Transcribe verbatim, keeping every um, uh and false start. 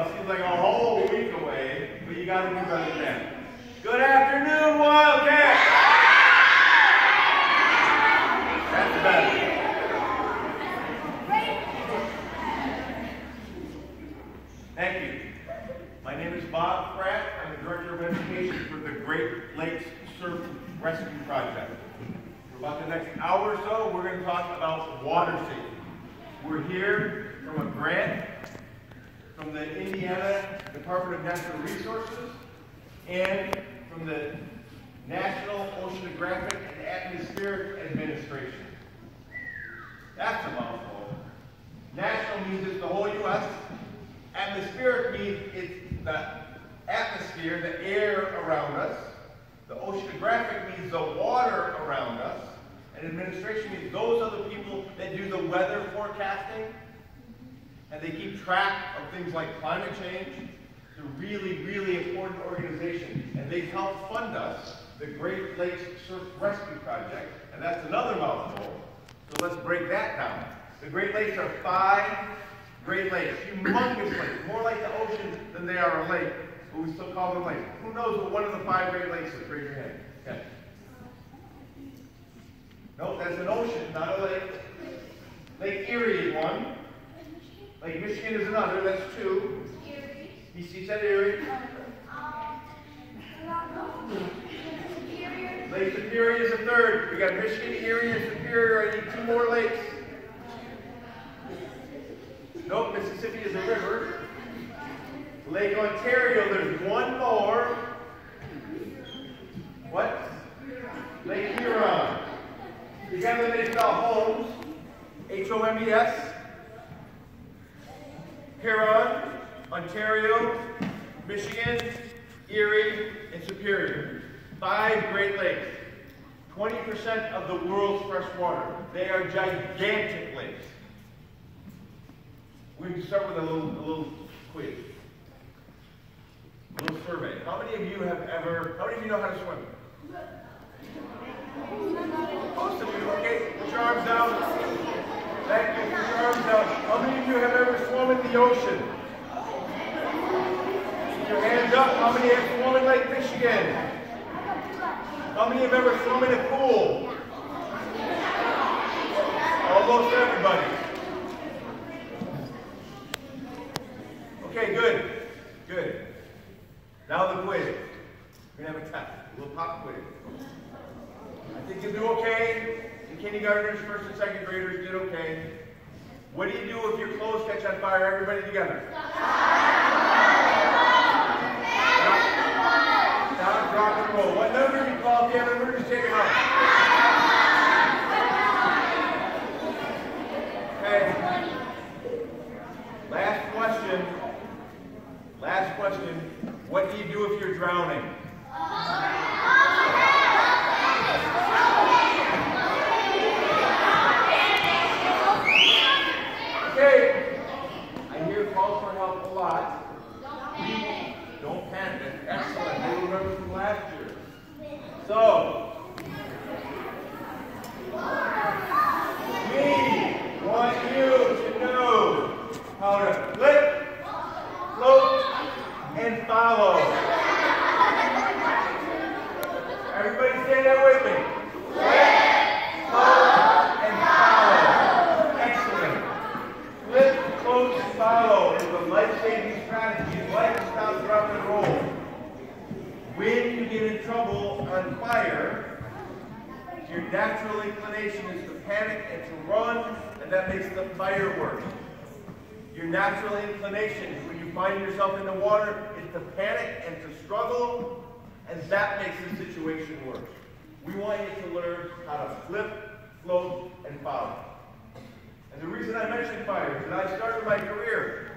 it seems like a whole week away, but you got to do better than that. Good afternoon, Wildcats! That's better. Thank you. My name is Bob Pratt. I'm the Director of Education for the Great Lakes Surf Rescue Project. For about the next hour or so, we're going to talk about water safety. We're here from a grant from the Indiana Department of Natural Resources and from the National Oceanographic and Atmospheric Administration. That's a mouthful. National means it's the whole U S Atmospheric means it's the atmosphere, the air around us. The oceanographic means the water around us. And administration means those are the people that do the weather forecasting. And they keep track of things like climate change. It's a really, really important organization. And they help fund us, the Great Lakes Surf Rescue Project. And that's another mouthful. So let's break that down. The Great Lakes are five Great Lakes, humongous lakes, more like the ocean than they are a lake, but we still call them lakes. Who knows what one of the five Great Lakes is? Raise your hand. Okay. No, that's an ocean, not a lake. Lake Erie is one. Lake Michigan is another, that's two. He said Erie. Lake Superior is a third. We got Michigan, Erie, and Superior. I need two more lakes. Nope, Mississippi is a river. Lake Ontario, there's one more. What? Lake Huron. Together they spell Holmes, H O M E S. Huron, Ontario, Michigan, Erie, and Superior. Five Great Lakes. twenty percent of the world's fresh water. They are gigantic lakes. We can start with a little, a little quiz, a little survey. How many of you have ever, how many of you know how to swim? Most of you, okay, put your arms down. Thank you, put your arms down. How many of you have ever swum in the ocean? Put your hands up. How many have swum in Lake Michigan? How many have ever swum in a pool? Almost everybody. Okay, good, good. Now the quiz. We're gonna have a test, a little pop quiz. I think you'll do okay. The kindergartners, first and second graders did okay. What do you do if your clothes catch on fire? Everybody together. Stop, stop, drop, and roll. What number do you call if you have an emergency? Take it off. Okay. Last question. Last question, what do you do if you're drowning? Okay, I hear calls for help a lot. Don't panic, excellent, I remember from last year. So, we want you to know how to flip, float, and follow. Everybody say that with me. Flip, float, and follow. Excellent. Flip, float, and follow is a life-saving strategy. Life is not drop and roll. When you get in trouble on fire, your natural inclination is to panic and to run, and that makes the fire worse. Your natural inclination when you find yourself in the water is to panic and to struggle, and that makes the situation worse. We want you to learn how to flip, float, and follow. And the reason I mentioned fire is that I started my career